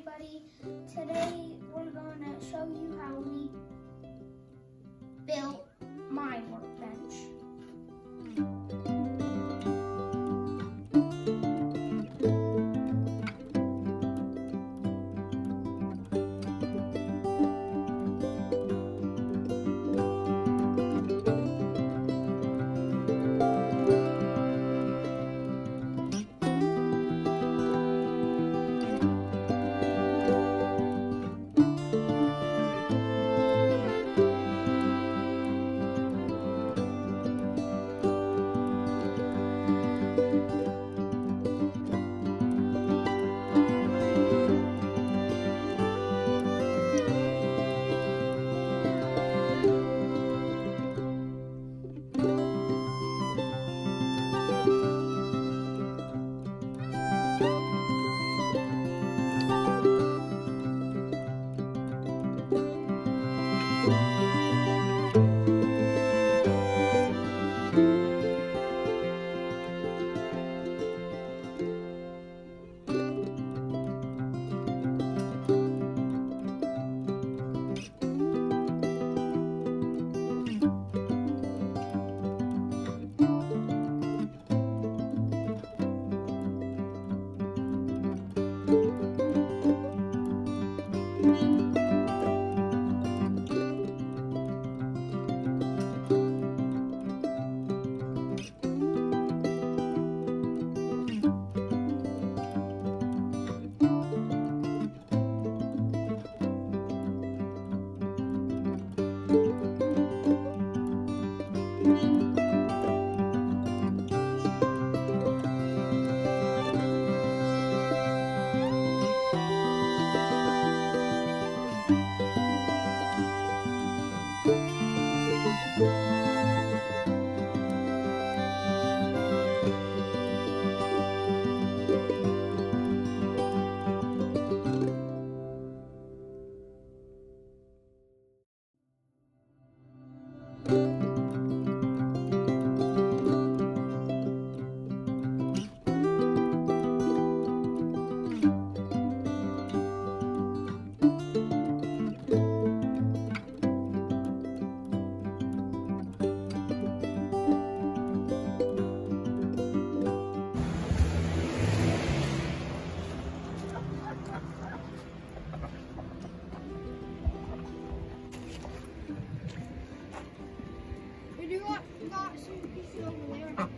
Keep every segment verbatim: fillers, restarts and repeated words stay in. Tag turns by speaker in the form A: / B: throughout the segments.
A: everybody. Today we're going to show you how we built my workbench.
B: You got, you got some pieces over there.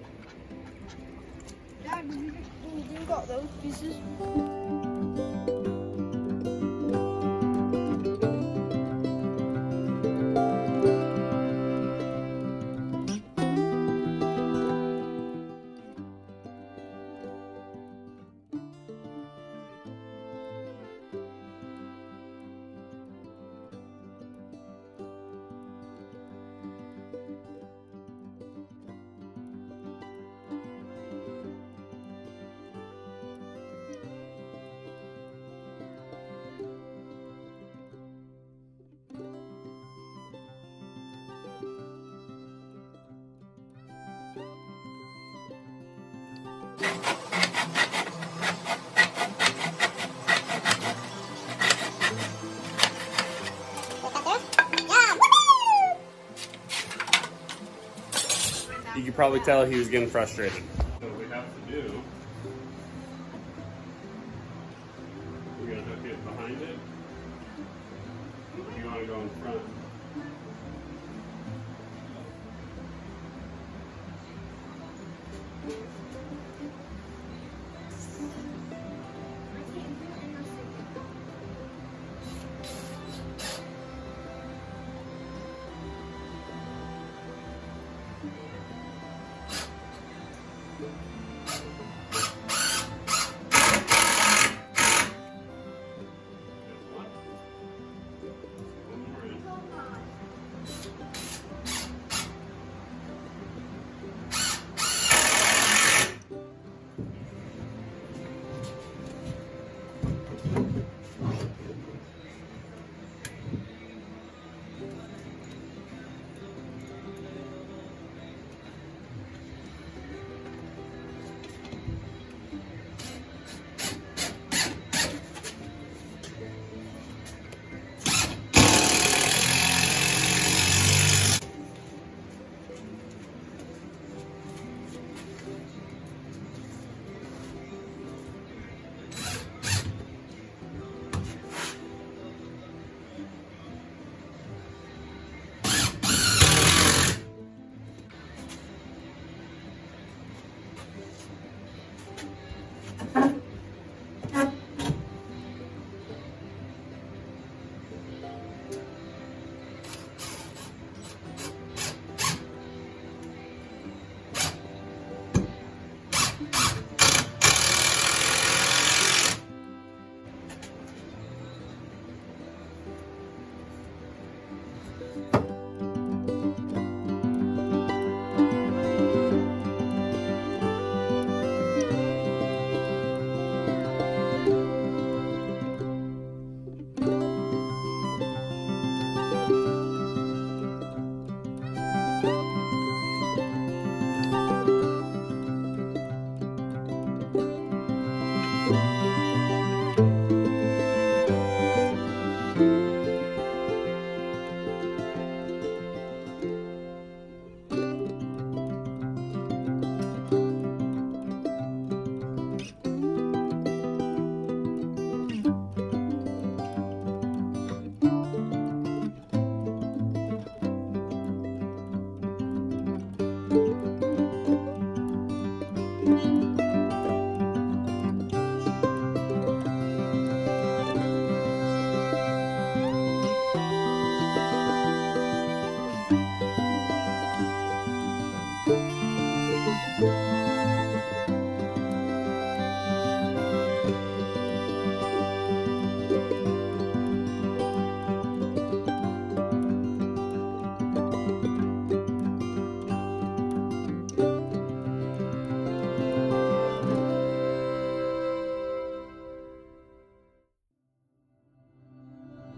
B: Dad, you, you got those pieces.
C: You could probably tell he was getting frustrated. What we have to do, we're going to hook it behind it. You want to go in front.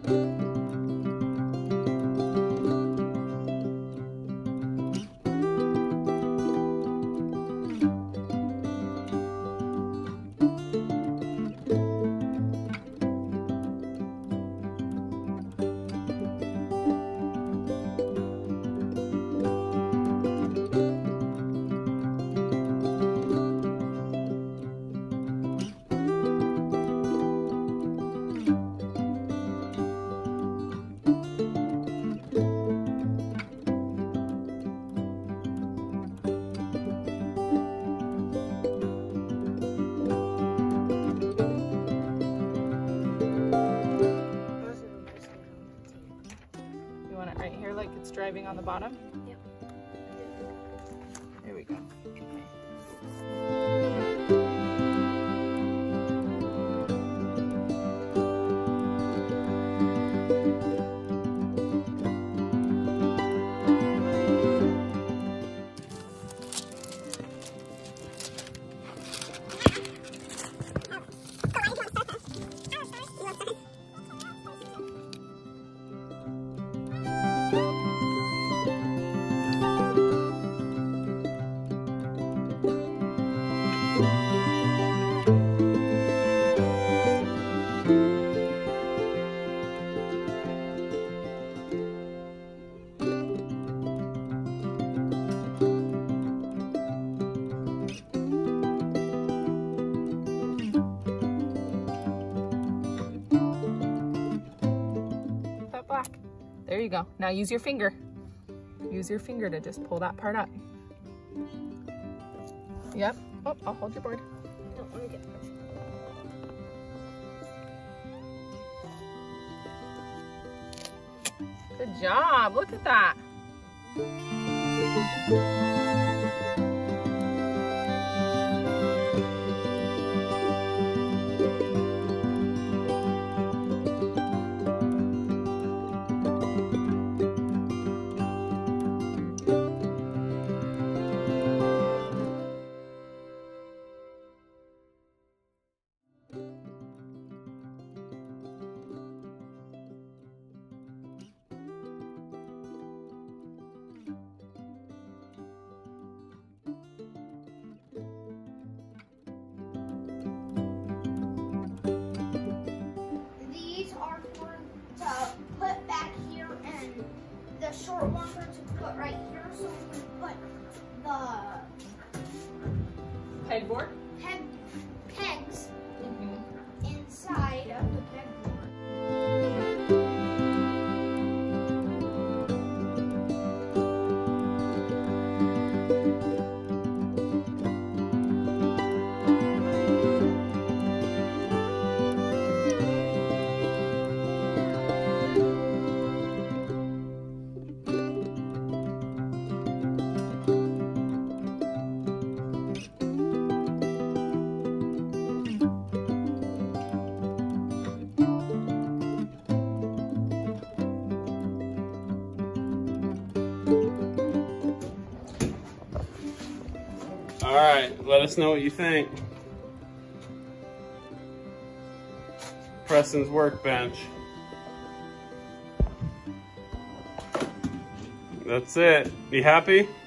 D: Right here, like it's driving on the bottom?
B: Yep.
D: Here we go. Black. There you go. Now use your finger. Use your finger to just pull that part up. Yep. Oh, I'll hold your board.
B: Don't want to get perfect.
D: Good job. Look at that.
A: The short ones are to put right here, so we can put the
D: Pegboard?
A: peg, pegs
D: Mm-hmm.
A: inside of the pegboard.
C: All right, let us know what you think. Preston's workbench. That's it. You happy?